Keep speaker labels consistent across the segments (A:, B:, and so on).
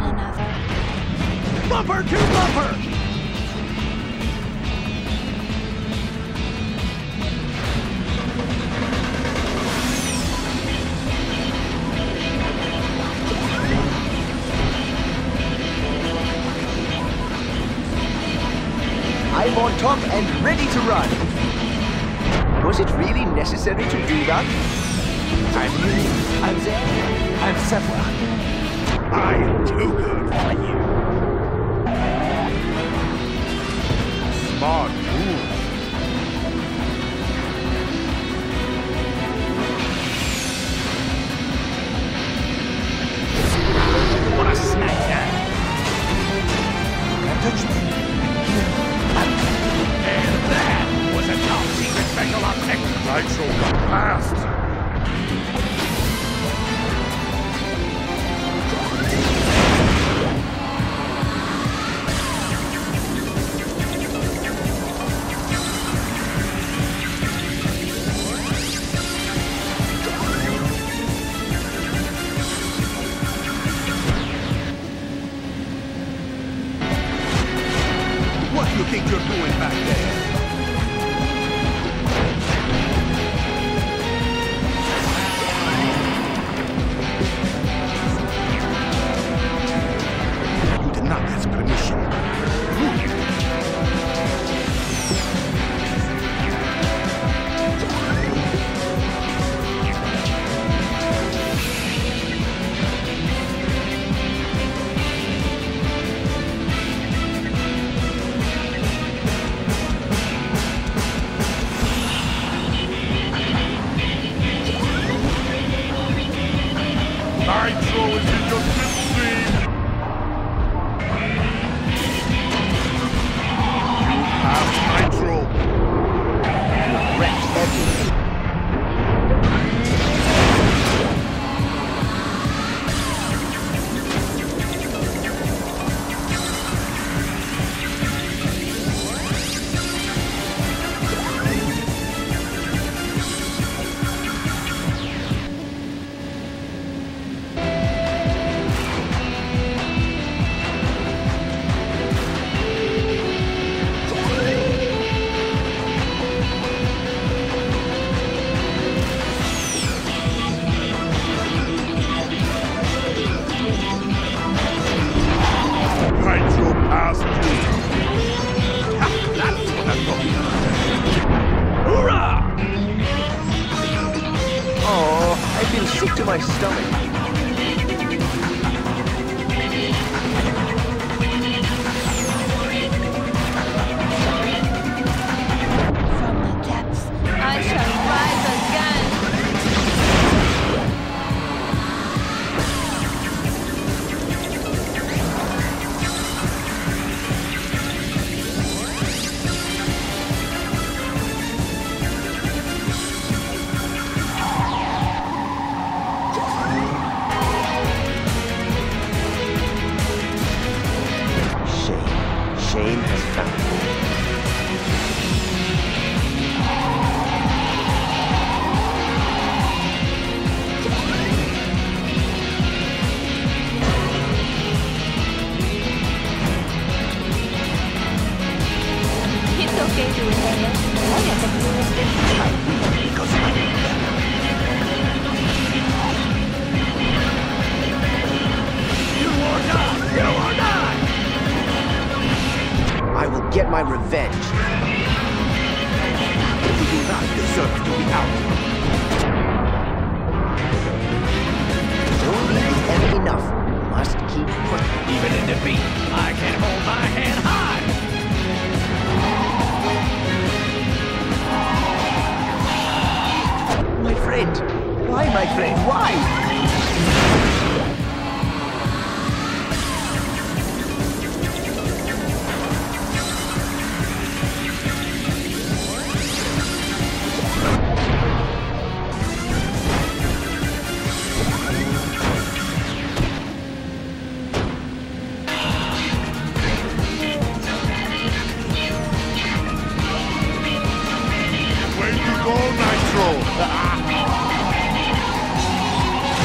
A: another.
B: Bumper to bumper!
C: I'm on top and ready to run. Was it really necessary to do that?
B: I'm Lee. I'm Zed. I'm Sephiroth. I am too good for you. Smart move. What a smackdown. Can't touch me. And that was a top secret special object. Nitro got past. What do you think you're doing back there? You did not ask permission. Nitro is in your slipstream! You have Nitro!
C: You wrecked everything.
B: Nitro passed through! Ha! That's what I'm talking about! Hoorah!
C: Oh, I've been sick to my stomach.
A: From the depths, I shall rise again.
C: Shame has found me.
A: It's okay to inhale. I have experienced it.
B: I weep because I am better. You are not! You are not!
C: I will get my revenge.
B: You do not deserve to be out.
C: Don't leave the enemy enough. Must keep pushing.
B: Even in defeat, I can hold my head high!
C: My friend. Why, my friend? Why?
B: Way to go, Nitro!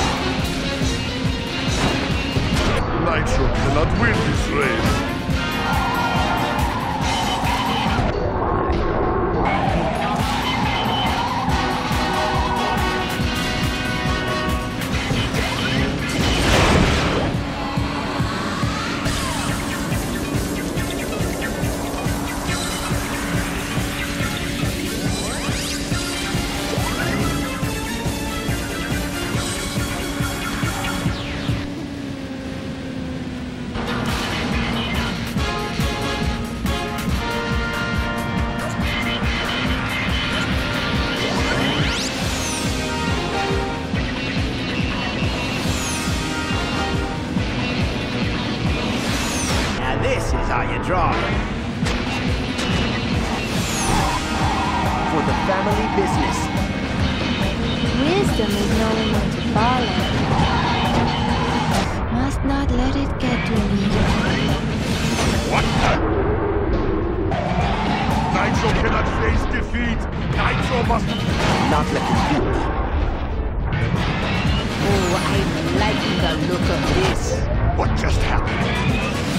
C: family business.
A: Wisdom is knowing when to follow. Must not let it get to me.
B: What the? Nitro cannot face defeat. Nitro must...
C: Not let him do it.
A: Oh, I'm liking the look of this.
B: What just happened?